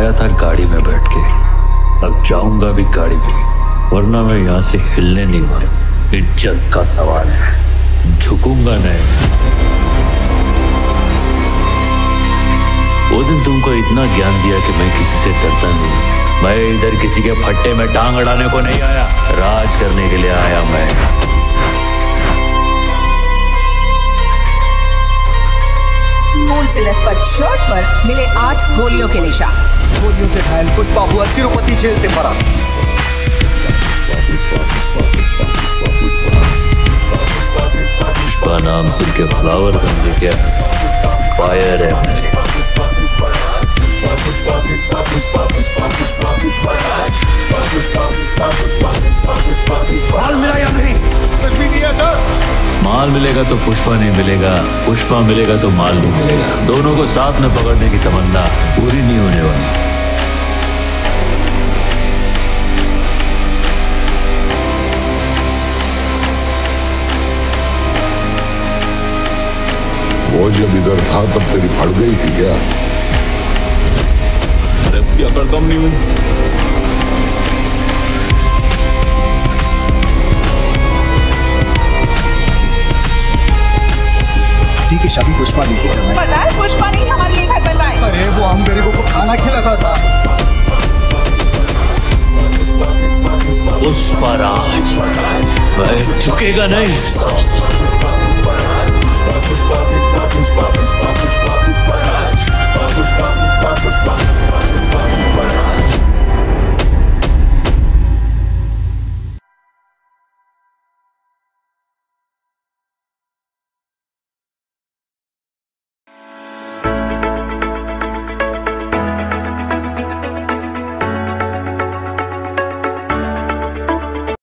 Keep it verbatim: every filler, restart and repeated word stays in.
आया था गाड़ी में बैठ के, अब जाऊंगा भी गाड़ी में, वरना मैं यहाँ से हिलने नहीं वाला। इज्जत का सवाल है, झुकूंगा नहीं। वो दिन तुमको इतना ज्ञान दिया कि मैं किसी से डरता नहीं। मैं इधर किसी के फट्टे में टांग अड़ाने को नहीं आया, राज करने के लिए आया मैं। मूल से लटपट शर्ट पर मिले आठ गोलियों के निशान। गोलियों से घायल पुष्पा हुआ तिरुपति जेल से फरार। पुष्पा नाम सुन के फ्लावर समझे क्या? फायर है मेरे। माल मिला या नहीं? कुछ भी नहीं है सर। माल मिलेगा तो पुष्पा नहीं मिलेगा, पुष्पा मिलेगा तो माल नहीं मिलेगा। दोनों को साथ में पकड़ने की तमन्ना पूरी नहीं होने वाली। वो जब इधर था तब तेरी फट गई थी क्या? की अकड़ कम नहीं हुई। ठीक है, शादी पुष्पा नहीं करवाई। पता है पुष्पा नहीं हमारे लिए घर बनवाए। अरे वो हम गरीबों को खाना खिलाता था। पुष्पराज वह झुकेगा नहीं।